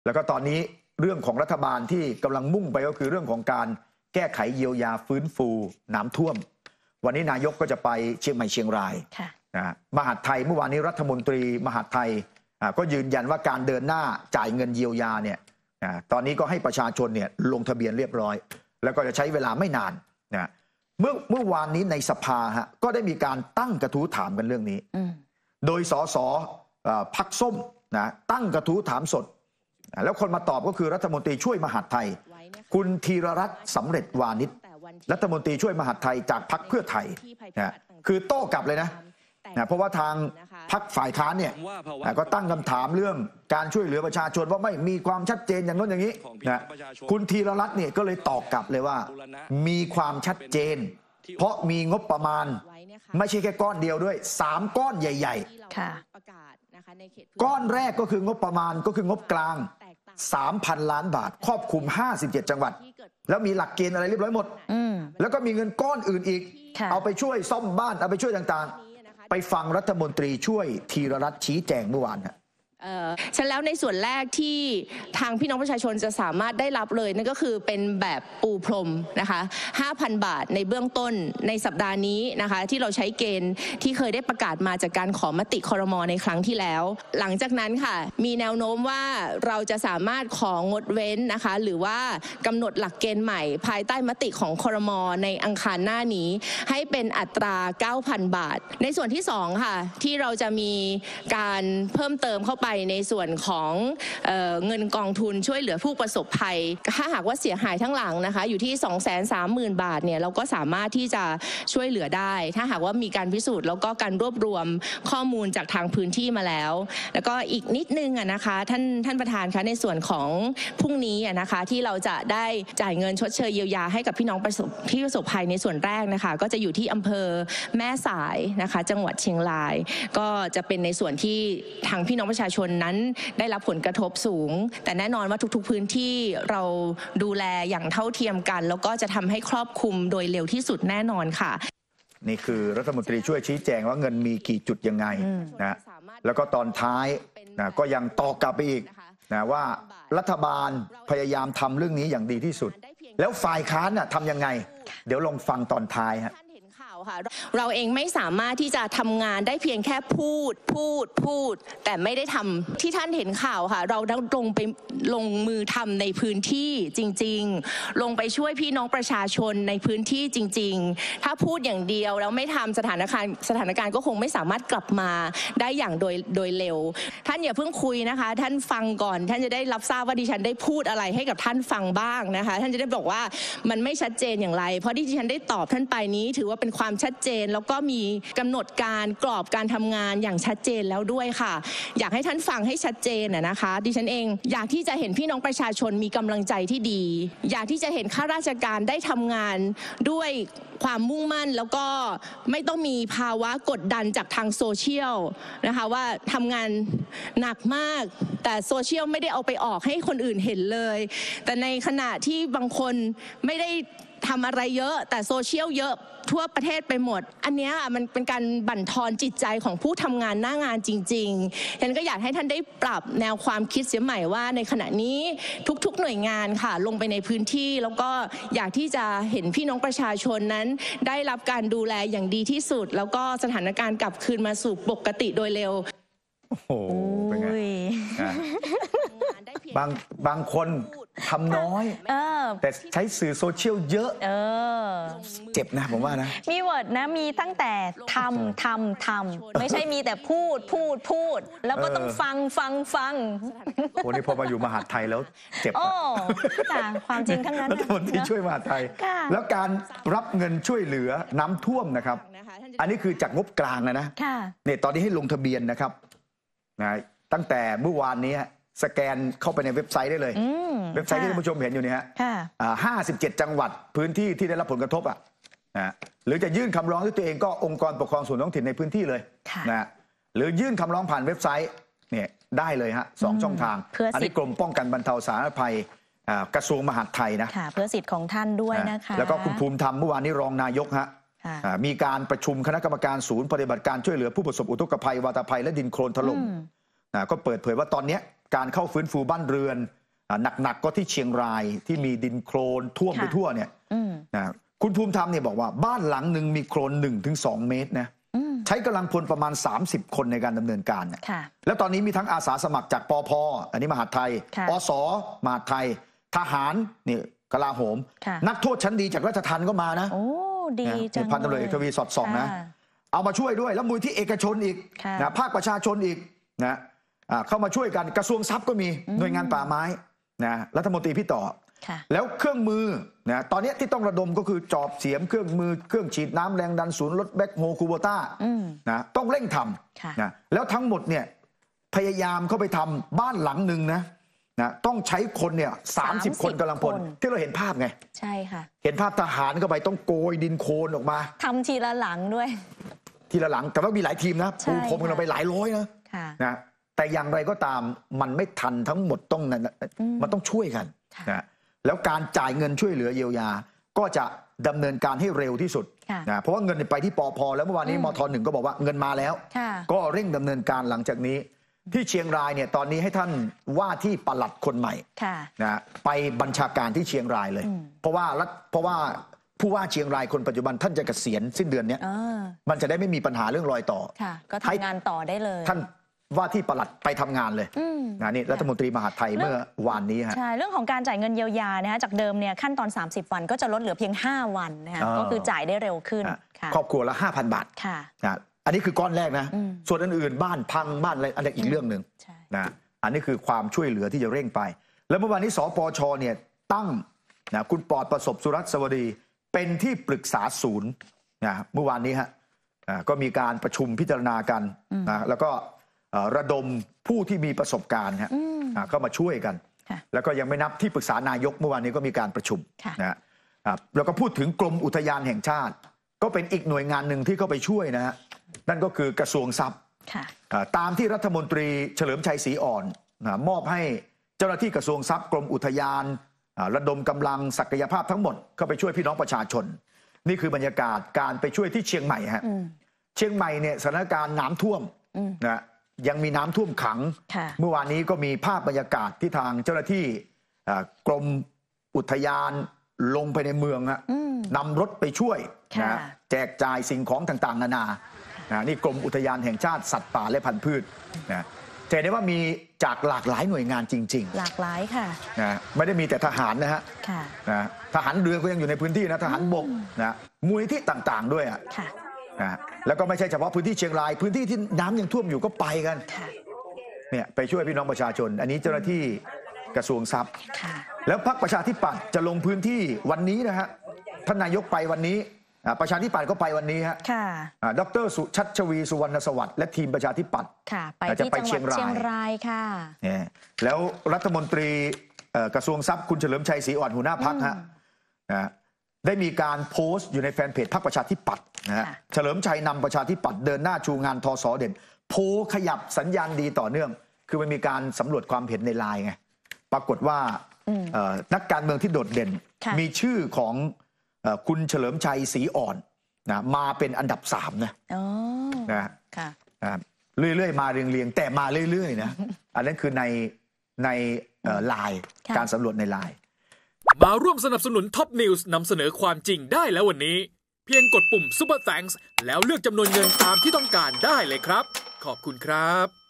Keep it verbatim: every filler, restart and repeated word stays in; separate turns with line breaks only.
แล้วก็ตอนนี้เรื่องของรัฐบาลที่กำลังมุ่งไปก็คือเรื่องของการแก้ไขเยียวยาฟื้นฟูน้ำท่วมวันนี้นายกก็จะไปเชียงใหม่เชียงรายนะมหาดไทยเมื่อวานนี้รัฐมนตรีมหาดไทยก็ยืนยันว่าการเดินหน้าจ่ายเงินเยียวยาเนี่ยตอนนี้ก็ให้ประชาชนเนี่ยลงทะเบียนเรียบร้อยแล้วก็จะใช้เวลาไม่นานนะเมื่อเมื่อวานนี้ในสภาฮะก็ได้มีการตั้งกระทู้ถามกันเรื่องนี้โดยสสพรรคส้มนะตั้งกระทู้ถามสดแล้วคนมาตอบก็คือรัฐมนตรีช่วยมหาดไทยคุณธีรรัตน์สำเร็จวานิชรัฐมนตรีช่วยมหาดไทยจากพรรคเพื่อไทยนะคือโต้กลับเลยนะนะเพราะว่าทางพรรคฝ่ายค้านเนี่ยก็ตั้งคำถามเรื่องการช่วยเหลือประชาชนว่าไม่มีความชัดเจนอย่างโน้นอย่างนี้นะคุณธีรรัตน์เนี่ยก็เลยตอบกลับเลยว่ามีความชัดเจนเพราะมีงบประมาณไม่ใช่แค่ก้อนเดียวด้วยสามก้อนใหญ่ๆก้อนแรกก็คืองบประมาณก็คืองบกลาง สามพัน ล้านบาทครอบคลุมห้าสิบเจ็ดจังหวัดแล้วมีหลักเกณฑ์อะไรเรียบร้อยหมดแล้วก็มีเงินก้อนอื่นอีกเอาไปช่วยซ่อมบ้านเอาไปช่วยต่างๆไปฟังรัฐมนตรีช่วยธีรรัตน์ชี้แจงเมื่อวานครับ
ฉะนั้นแล้วในส่วนแรกที่ทางพี่น้องประชาชนจะสามารถได้รับเลยนั่นก็คือเป็นแบบปูพรมนะคะ ห้าพัน บาทในเบื้องต้นในสัปดาห์นี้นะคะที่เราใช้เกณฑ์ที่เคยได้ประกาศมาจากการขอมติครม.ในครั้งที่แล้วหลังจากนั้นค่ะมีแนวโน้มว่าเราจะสามารถของดเว้นนะคะหรือว่ากำหนดหลักเกณฑ์ใหม่ภายใต้มติของครม.ในอังคารหน้านี้ให้เป็นอัตรา เก้าพัน บาทในส่วนที่สองค่ะที่เราจะมีการเพิ่มเติมเข้าไปในส่วนของเอ่อเงินกองทุนช่วยเหลือผู้ประสบภัยถ้าหากว่าเสียหายทั้งหลังนะคะอยู่ที่ สองแสนสามหมื่น บาทเนี่ยเราก็สามารถที่จะช่วยเหลือได้ถ้าหากว่ามีการพิสูจน์แล้วก็การรวบรวมข้อมูลจากทางพื้นที่มาแล้วแล้วก็อีกนิดนึงอ่ะนะคะท่านท่านประธานคะในส่วนของพรุ่งนี้อ่ะนะคะที่เราจะได้จ่ายเงินชดเชยเยียวยาให้กับพี่น้องประสบที่ประสบภัยในส่วนแรกนะคะก็จะอยู่ที่อำเภอแม่สายนะคะจังหวัดเชียงรายก็จะเป็นในส่วนที่ทางพี่น้องประชาชนนั้นได้รับผลกระทบสูงแต่แน่นอนว่าทุกๆพื้นที่เราดูแลอย่างเท่าเทียมกันแล้วก็จะทำให้ครอบคลุมโดยเร็วที่สุดแน่นอนค่ะ
นี่คือรัฐมนตรีช่วยชี้แจงว่าเงินมีกี่จุดยังไงนะแล้วก็ตอนท้ายนะก็ยังตอบกลับไปอีกนะว่ารัฐบาลพยายามทำเรื่องนี้อย่างดีที่สุดแล้วฝ่ายค้านน่ะทำยังไงเดี๋ยวลองฟังตอนท้ายฮะ
เราเองไม่สามารถที่จะทำงานได้เพียงแค่พูดพูดพูดแต่ไม่ได้ทำที่ท่านเห็นข่าวค่ะเราต้องลงไปลงมือทำในพื้นที่จริงๆลงไปช่วยพี่น้องประชาชนในพื้นที่จริงๆถ้าพูดอย่างเดียวแล้วไม่ทำสถานการณ์สถานการณ์ก็คงไม่สามารถกลับมาได้อย่างโดยโดยเร็วท่านอย่าเพิ่งคุยนะคะท่านฟังก่อนท่านจะได้รับทราบว่าดิฉันได้พูดอะไรให้กับท่านฟังบ้างนะคะท่านจะได้บอกว่ามันไม่ชัดเจนอย่างไรเพราะที่ดิฉันได้ตอบท่านไปนี้ถือว่าเป็นความชัดเจนแล้วก็มีกำหนดการกรอบการทำงานอย่างชัดเจนแล้วด้วยค่ะอยากให้ท่านฟังให้ชัดเจนนะคะดิฉันเองอยากที่จะเห็นพี่น้องประชาชนมีกำลังใจที่ดีอยากที่จะเห็นข้าราชการได้ทำงานด้วยความมุ่งมั่นแล้วก็ไม่ต้องมีภาวะกดดันจากทางโซเชียลนะคะว่าทำงานหนักมากแต่โซเชียลไม่ได้เอาไปออกให้คนอื่นเห็นเลยแต่ในขณะที่บางคนไม่ได้ทำอะไรเยอะแต่โซเชียลเยอะทั่วประเทศไปหมดอันนี้มันเป็นการบั่นทอนจิตใจของผู้ทำงานหน้างานจริงๆฉันก็อยากให้ท่านได้ปรับแนวความคิดเสียใหม่ว่าในขณะนี้ทุกๆหน่วยงานค่ะลงไปในพื้นที่แล้วก็อยากที่จะเห็นพี่น้องประชาชนนั้นได้รับการดูแลอย่างดีที่สุดแล้วก็สถานการณ์กลับคืนมาสู่ปกติโดยเร็ว
โอ้โหเป็นไงบางบางคนทำน้อยแต่ใช้สื่อโซเชียลเยอะเออเจ็บนะผมว่านะ
มีเวิร์ดนะมีตั้งแต่ทำทำทำไม่ใช่มีแต่พูดพูดพูดแล้วก็ต้องฟังฟังฟัง
วันนี้พอมาอยู่มหาดไทยแล้วเจ็บ
โอ้ค่ะความจริงทั้งนั้น
รัฐมนตรีช่วยมหาดไทยแล้วการรับเงินช่วยเหลือน้ำท่วมนะครับอันนี้คือจากงบกลางนะนะเนี่ยตอนนี้ให้ลงทะเบียนนะครับนะตั้งแต่เมื่อวานนี้สแกนเข้าไปในเว็บไซต์ได้เลยเว็บไซต์ที่ท่านผู้ชมเห็นอยู่นี่ฮะห้าสิบเจ็ดจังหวัดพื้นที่ที่ได้รับผลกระทบอ่ะนะหรือจะยื่นคำร้องด้วยตัวเองก็องค์กรปกครองส่วนท้องถิ่นในพื้นที่เลยนะหรือยื่นคำร้องผ่านเว็บไซต์เนี่ยได้เลยฮะสองช่องทางอันนี้กรมป้องกันบรรเทาสาธารณภัยกระทรวงมหาดไทยนะ
เพื่อสิทธิ์ของท่านด้วยนะคะ
แล้วก็คุณภูมิธรรมเมื่อวานนี้รองนายกฮะมีการประชุมคณะกรรมการศูนย์ปฏิบัติการช่วยเหลือผู้ประสบอุทกภัยวาตภัยและดินโคลนถล่มก็เปิดเผยว่าตอนนี้การเข้าฟื้นฟูบ้านเรือนหนักๆก็ที่เชียงรายที่มีดินโคลนท่วมไปทั่วเนี่ยนะคุณภูมิธรรมเนี่ยบอกว่าบ้านหลังหนึ่งมีโคลน หนึ่งถึงสอง เมตรนะใช้กำลังพลประมาณสามสิบคนในการดำเนินการเนี่ยแล้วตอนนี้มีทั้งอาสาสมัครจากปพ.อันนี้มหาดไทยอส.มหาดไทยทหารนี่กลาโหมนักโทษชั้นดีจากราชทัณฑ์ก็มานะ
โอ้ดีจังเลย
พันตำรวจเอกทวีสอดส่องนะเอามาช่วยด้วยแล้วมูลที่เอกชนอีกนะภาคประชาชนอีกนะเข้ามาช่วยกันกระทรวงทรัพย์ก็มีหน่วยงานป่าไม้นะรัฐมนตรีพี่ต่อแล้วเครื่องมือนะตอนนี้ที่ต้องระดมก็คือจอบเสียมเครื่องมือเครื่องฉีดน้ำแรงดันศูนย์รถแบ็คโฮคูโบต้านะต้องเร่งทำนะแล้วทั้งหมดเนี่ยพยายามเข้าไปทำบ้านหลังหนึ่งนะนะต้องใช้คนเนี่ยสามสิบคนกำลังพลที่เราเห็นภาพไง
ใช่ค่ะ
เห็นภาพทหารเข้าไปต้องโกยดินโคลนออกมา
ทำทีละหลังด้วย
ทีละหลังแต่ว่ามีหลายทีมนะปูพรมกันเราไปหลายร้อยนะนะแต่อย่างไรก็ตามมันไม่ทันทั้งหมดต้องมันต้องช่วยกันนะแล้วการจ่ายเงินช่วยเหลือเยียวยาก็จะดำเนินการให้เร็วที่สุดนะเพราะว่าเงินไปที่ปพ.แล้วเมื่อวานนี้มท.หนึ่งก็บอกว่าเงินมาแล้วก็เร่งดำเนินการหลังจากนี้ที่เชียงรายเนี่ยตอนนี้ให้ท่านว่าที่ปลัดคนใหม่นะไปบัญชาการที่เชียงรายเลยเพราะว่าเพราะว่าผู้ว่าเชียงรายคนปัจจุบันท่านจะเกษียณสิ้นเดือนนี้มันจะได้ไม่มีปัญหาเรื่องรอยต่อ
ก็ทำงานต่อได้เลย
ท่านว่าที่ปลัดไปทำงานเลยนะนี่รัฐมนตรีมหาดไทยเมื่อวานนี้ฮะ
ใช่เรื่องของการจ่ายเงินเยียวยานะฮะจากเดิมเนี่ยขั้นตอนสามสิบวันก็จะลดเหลือเพียงห้าวันนะฮะก็คือจ่ายได้เร็วขึ้น
ครอบครัวละ ห้าพัน บาทนะอันนี้คือก้อนแรกนะส่วนอื่นๆบ้านพังบ้านอะไรอันนี้อีกเรื่องหนึ่งนะอันนี้คือความช่วยเหลือที่จะเร่งไปแล้วเมื่อวานนี้สปชเนี่ยตั้งนะคุณปอดประสบสุรัตน์สวัสดีเป็นที่ปรึกษาศูนย์นะเมื่อวานนี้ฮะก็มีการประชุมพิจารณากันนะแล้วก็ระดมผู้ที่มีประสบการณ์ฮะเข้ามาช่วยกันแล้วก็ยังไม่นับที่ปรึกษานายกเมื่อวานนี้ก็มีการประชุมนะแล้วก็พูดถึงกรมอุทยานแห่งชาติก็เป็นอีกหน่วยงานหนึ่งที่เข้าไปช่วยนะฮะนั่นก็คือกระทรวงทรัพย์ตามที่รัฐมนตรีเฉลิมชัยศรีอ่อนมอบให้เจ้าหน้าที่กระทรวงทรัพย์กรมอุทยานระดมกำลังศักยภาพทั้งหมดเข้าไปช่วยพี่น้องประชาชนนี่คือบรรยากาศการไปช่วยที่เชียงใหม่ฮะเชียงใหม่เนี่ยสถานการณ์น้ำท่วมนะยังมีน้ำท่วมขังเมื่อวานนี้ก็มีภาพบรรยากาศที่ทางเจ้าหน้าที่กรมอุทยานลงไปในเมืองนำรถไปช่วยนะแจกจ่ายสิ่งของต่างๆนานานะนี่กรมอุทยานแห่งชาติสัตว์ป่าและพันธุ์พืชนะจะเห็นได้ว่ามีจากหลากหลายหน่วยงานจริง
ๆหลากหลายค่ะ
นะไม่ได้มีแต่ทหารนะฮะนะทหารเรือก็ยังอยู่ในพื้นที่นะทหารบกนะมูลนิธิต่างๆด้วยอ่ะนะแล้วก็ไม่ใช่เฉพาะพื้นที่เชียงรายพื้นที่ที่น้ำยังท่วมอยู่ก็ไปกันเนี่ยไปช่วยพี่น้องประชาชนอันนี้เจ้าหน้าที่กระทรวงทรัพย์แล้วพรรคประชาธิปัตย์จะลงพื้นที่วันนี้นะฮะท่านนายกไปวันนี้ประชาธิปัตย์ก็ไปวันนี้ฮะดร.สุชัชวีสุวรรณสวัสดิ์และทีมประชาธิปัตย์
ไปที่จังหวัดเชียงรายค่ะ
แล้วรัฐมนตรีกระทรวงทรัพย์คุณเฉลิมชัยศรีอ่อนหัวหน้าพรรคฮะได้มีการโพสต์อยู่ในแฟนเพจพรรคประชาธิปัตย์นะฮะเฉลิมชัยนำประชาธิปัตย์เดินหน้าชูงานทสเด่นโพขยับสัญญาณดีต่อเนื่องคือมันมีการสำรวจความเห็นในไลน์ไงปรากฏว่านักการเมืองที่โดดเด่นมีชื่อของคุณเฉลิมชัยศรีอ่อนนะมาเป็นอันดับสามนะนะเรื่อยๆมาเรียงๆแต่มาเรื่อยๆนะอันนั้นคือในในไลน์การสำรวจในไลน์
มาร่วมสนับสนุนท็อปนิวส์นำเสนอความจริงได้แล้ววันนี้เพียงกดปุ่ม Super Thanks แล้วเลือกจำนวนเงินตามที่ต้องการได้เลยครับขอบคุณครับ